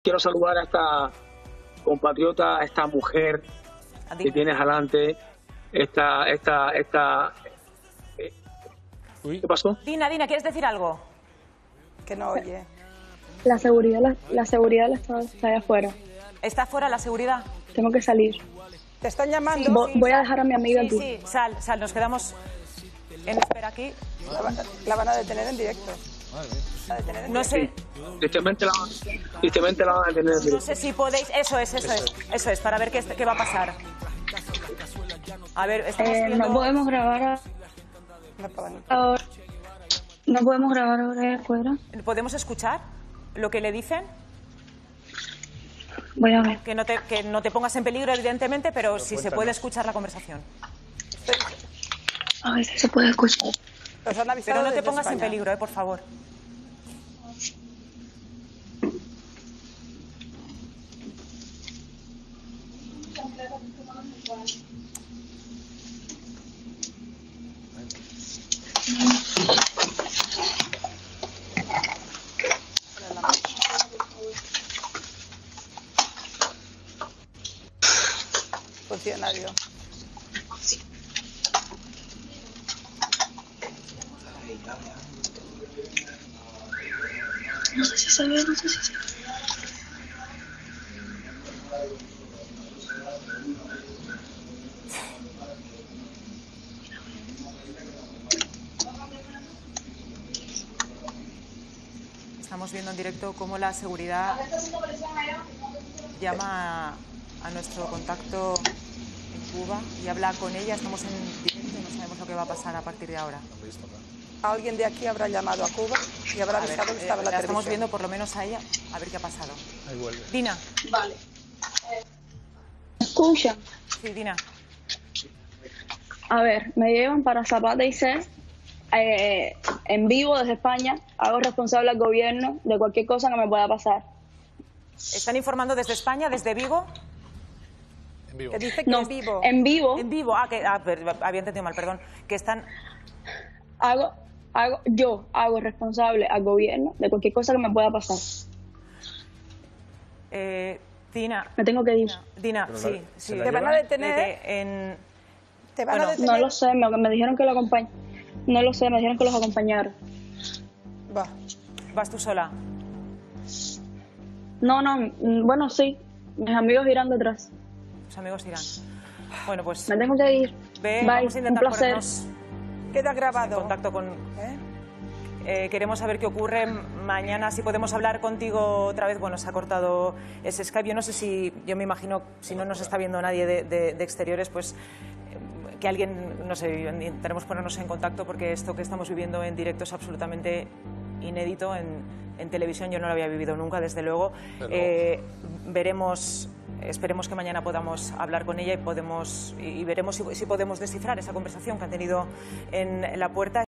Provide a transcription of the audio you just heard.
Quiero saludar a esta compatriota, a esta mujer que tienes adelante, ¿Qué pasó? Dina, ¿quieres decir algo? Que no oye. La seguridad del Estado está allá afuera. ¿Está fuera la seguridad? Tengo que salir. ¿Te están llamando? Voy a dejar a mi amiga aquí. Sí, sal, nos quedamos en espera aquí. La van a detener en directo. No sé. Tristemente la van a detener en directo. No sé si podéis. Eso es, para ver qué va a pasar. A ver, estamos viendo... No podemos grabar ahora. No podemos grabar ahora afuera. ¿Podemos escuchar lo que le dicen? Voy a ver. Que no te pongas en peligro, evidentemente, pero si se puede escuchar la conversación. A ver si se puede escuchar. Pero no te pongas en peligro, por favor. Funcionario. No sé si se ve, no sé si se ve. Estamos viendo en directo cómo la seguridad llama a nuestro contacto en Cuba y habla con ella. Estamos en directo y no sabemos lo que va a pasar a partir de ahora. Alguien de aquí habrá llamado a Cuba y habrá avisado que estaba en la televisión. Estamos viendo por lo menos a ella, a ver qué ha pasado. Ahí vuelve. Dina. Vale. ¿Escuchan? Sí, Dina. A ver, me llevan para Zapata y C, en vivo desde España. Hago responsable al gobierno de cualquier cosa que me pueda pasar. ¿Están informando desde España, desde Vigo? En vivo. Que dice que No, en vivo. en vivo. En Vigo. Había entendido mal, perdón. Que están... Yo hago responsable al gobierno de cualquier cosa que me pueda pasar. Dina. Me tengo que ir. Dina, sí. ¿Te van a detener? ¿Te van a detener? No lo sé, me dijeron que lo acompañe. No lo sé, me dijeron que los acompañara. Va. ¿Vas tú sola? No, bueno, sí. Mis amigos irán detrás. Tus amigos irán. Bueno, pues... Me tengo que ir. Bye, vamos a un intentar placer. ponernos Queda en grabado. contacto con... queremos saber qué ocurre mañana, si podemos hablar contigo otra vez. Bueno, se ha cortado ese Skype. Yo no sé si, yo me imagino, si no nos está viendo nadie de exteriores, pues que alguien, no sé, intentaremos ponernos en contacto, porque esto que estamos viviendo en directo es absolutamente inédito en televisión. Yo no lo había vivido nunca, desde luego. Esperemos que mañana podamos hablar con ella y veremos si podemos descifrar esa conversación que han tenido en la puerta.